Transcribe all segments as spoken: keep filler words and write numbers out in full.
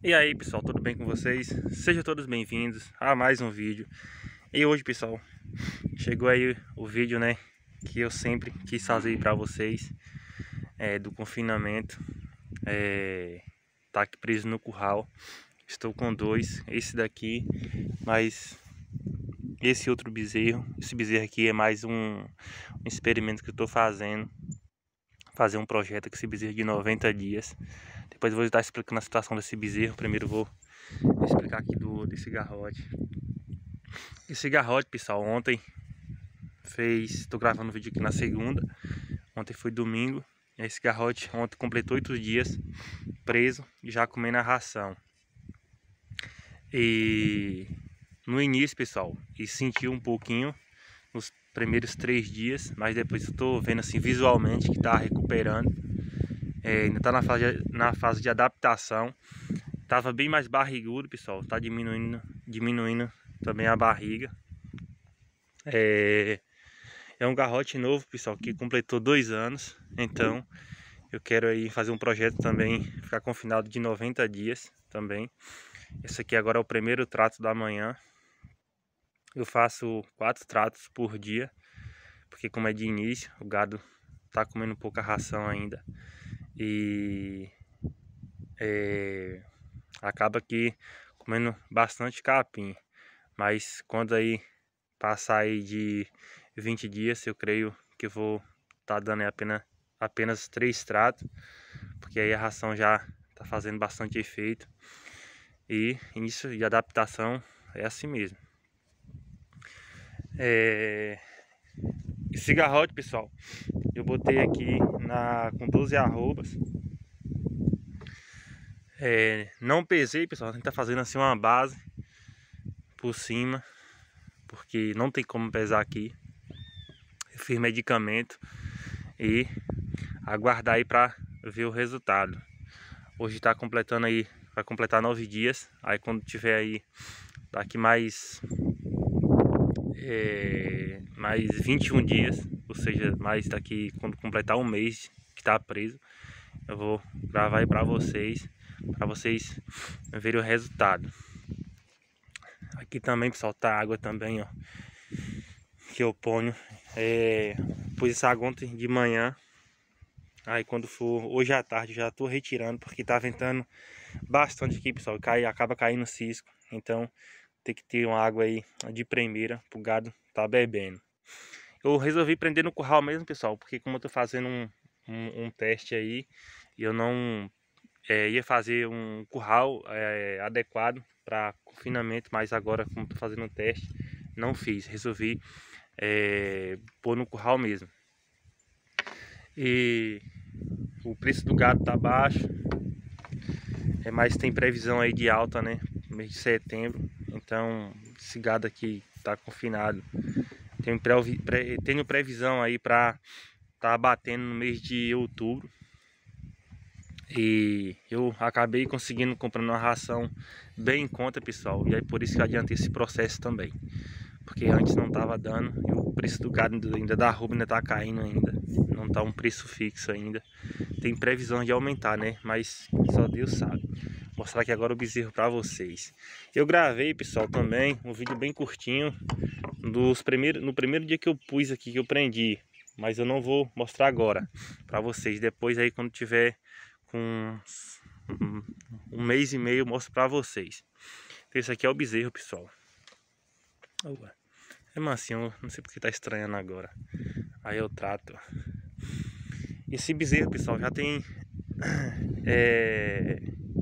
E aí pessoal, tudo bem com vocês? Sejam todos bem-vindos a mais um vídeo. E hoje pessoal, chegou aí o vídeo, né, que eu sempre quis fazer para vocês, é, do confinamento. é, Tá aqui preso no curral. Estou com dois, esse daqui, mas esse outro bezerro. Esse bezerro aqui é mais um, um experimento que eu estou fazendo. Fazer um projeto com esse bezerro de noventa dias. Depois eu vou estar explicando a situação desse bezerro. Primeiro vou explicar aqui do, desse garrote. Esse garrote, pessoal, ontem fez... Tô gravando o vídeo aqui na segunda. Ontem foi domingo. Esse garrote ontem completou oito dias preso, já comendo a ração. E no início, pessoal, ele sentiu um pouquinho nos primeiros três dias, mas depois eu tô vendo assim visualmente que tá recuperando. É, ainda tá na fase, na fase de adaptação. Tava bem mais barrigudo, pessoal. Tá diminuindo, diminuindo também a barriga. É, é um garrote novo, pessoal, que completou dois anos. Então eu quero aí fazer um projeto também, ficar confinado de noventa dias também. Esse aqui agora é o primeiro trato da manhã. Eu faço quatro tratos por dia, porque como é de início, o gado tá comendo pouca ração ainda. E é, acaba que comendo bastante capim. Mas quando aí passar aí de vinte dias, eu creio que eu vou estar tá dando apenas, apenas três tratos, porque aí a ração já tá fazendo bastante efeito. E início de adaptação é assim mesmo. É... Esse garrote, pessoal, eu botei aqui na, com doze arrobas. É, não pesei, pessoal, a gente tá fazendo assim uma base por cima, porque não tem como pesar aqui. Eu fiz medicamento e aguardar aí para ver o resultado. Hoje tá completando aí, vai completar nove dias. Aí quando tiver aí, daqui mais é, mais vinte e um dias, ou seja, mais daqui quando completar um mês que tá preso, eu vou gravar aí para vocês, para vocês verem o resultado. Aqui também, pessoal, tá água também, ó, que eu ponho. É, pus essa água ontem de manhã. Aí quando for hoje à tarde já tô retirando, porque tá ventando bastante aqui, pessoal. Cai, acaba caindo cisco. Então tem que ter uma água aí de primeira pro gado tá bebendo. Eu resolvi prender no curral mesmo, pessoal, porque como eu tô fazendo um, um, um teste aí, eu não é, ia fazer um curral é, adequado para confinamento, mas agora como tô fazendo um teste, não fiz. Resolvi é, pôr no curral mesmo. E o preço do gado tá baixo, é, mas tem previsão aí de alta, né, no mês de setembro. Então esse gado aqui tá confinado. Tenho, pre, tenho previsão aí para tá batendo no mês de outubro. E eu acabei conseguindo comprando uma ração bem em conta, pessoal. E aí por isso que eu adiantei esse processo também, porque antes não tava dando e o preço do gado ainda da arroba ainda tá caindo ainda. Não tá um preço fixo ainda. Tem previsão de aumentar, né? Mas só Deus sabe. Vou mostrar aqui agora o bezerro para vocês. Eu gravei, pessoal, também um vídeo bem curtinho dos primeiros, no primeiro dia que eu pus aqui, que eu prendi. Mas eu não vou mostrar agora para vocês. Depois aí quando tiver com um, um mês e meio eu mostro para vocês. Então, esse aqui é o bezerro, pessoal. É mansinho, não sei porque tá estranhando agora. Aí eu trato. Esse bezerro, pessoal, já tem é,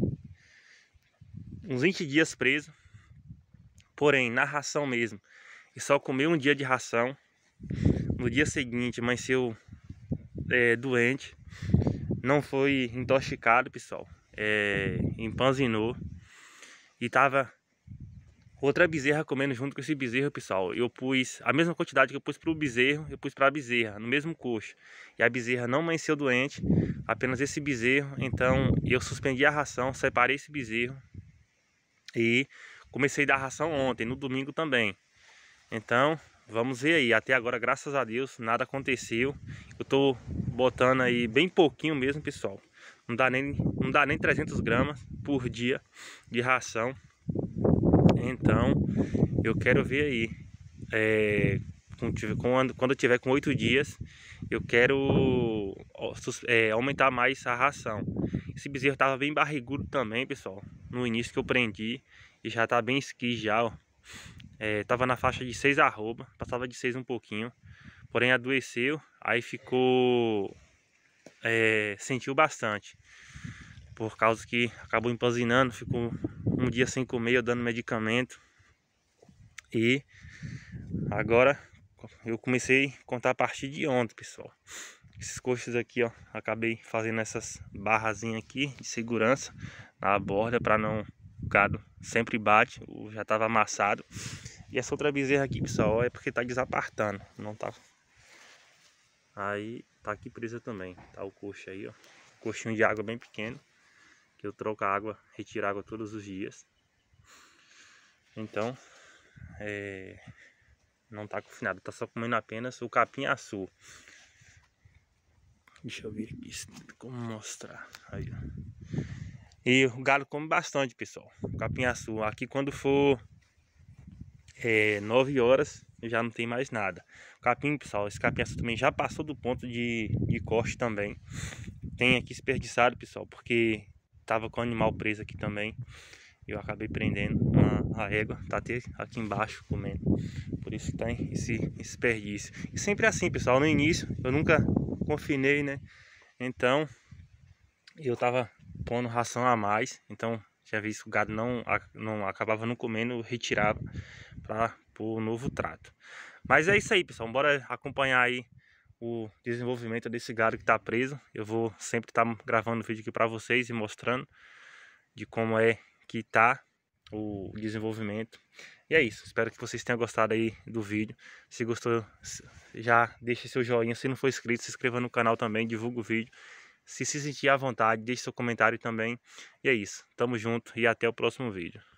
uns vinte dias preso. Porém, na ração mesmo, e só comeu um dia de ração. No dia seguinte amanheceu é, doente. Não foi intoxicado, pessoal. É, empanzinou. E tava outra bezerra comendo junto com esse bezerro, pessoal. Eu pus a mesma quantidade que eu pus pro bezerro, eu pus pra bezerra, no mesmo coxo. E a bezerra não amanheceu doente, apenas esse bezerro. Então eu suspendi a ração, separei esse bezerro. E comecei a dar ração ontem, no domingo também. Então, vamos ver aí. Até agora, graças a Deus, nada aconteceu. Eu tô botando aí bem pouquinho mesmo, pessoal. não dá nem, não dá nem trezentas gramas por dia de ração. Então eu quero ver aí, é, quando, quando eu tiver com oito dias, eu quero é, aumentar mais a ração. Esse bezerro tava bem barrigudo também, pessoal, no início que eu prendi, e já tá bem esqui já, ó. É, tava na faixa de seis arroba, passava de seis um pouquinho, porém adoeceu, aí ficou, é, sentiu bastante, por causa que acabou empanzinando, ficou um dia sem comer, eu dando medicamento. E agora eu comecei a contar a partir de ontem, pessoal. Esses coxos aqui, ó, acabei fazendo essas barrazinhas aqui de segurança na borda, para não, o gado sempre bate, já estava amassado. E essa outra bezerra aqui, pessoal, é porque tá desapartando, não tá. Aí tá aqui presa também, tá o coxo aí, ó, coxinho de água bem pequeno, que eu troco a água, retiro a água todos os dias. Então, é, não tá confinado, tá só comendo apenas o capim-açu. Deixa eu ver aqui como mostrar. Aí, ó. E o galo come bastante, pessoal, o capim-açu. Aqui quando for é, nove horas, já não tem mais nada. O capim, pessoal, esse capim-açu também já passou do ponto de, de corte também. Tem aqui desperdiçado, pessoal, porque tava com o animal preso aqui também. Eu acabei prendendo uma, a égua, tá até aqui embaixo comendo. Por isso que tá esse desperdício. E sempre assim, pessoal, no início eu nunca confinei, né? Então eu tava pondo ração a mais. Então já vi que o gado não, não acabava não comendo, eu retirava para o novo trato. Mas é isso aí, pessoal. Bora acompanhar aí o desenvolvimento desse gado que tá preso. Eu vou sempre estar tá gravando vídeo aqui para vocês e mostrando de como é que tá o desenvolvimento. E é isso, espero que vocês tenham gostado aí do vídeo. Se gostou, já deixe seu joinha. Se não for inscrito, se inscreva no canal também, divulga o vídeo. Se se sentir à vontade, deixe seu comentário também. E é isso, tamo junto e até o próximo vídeo.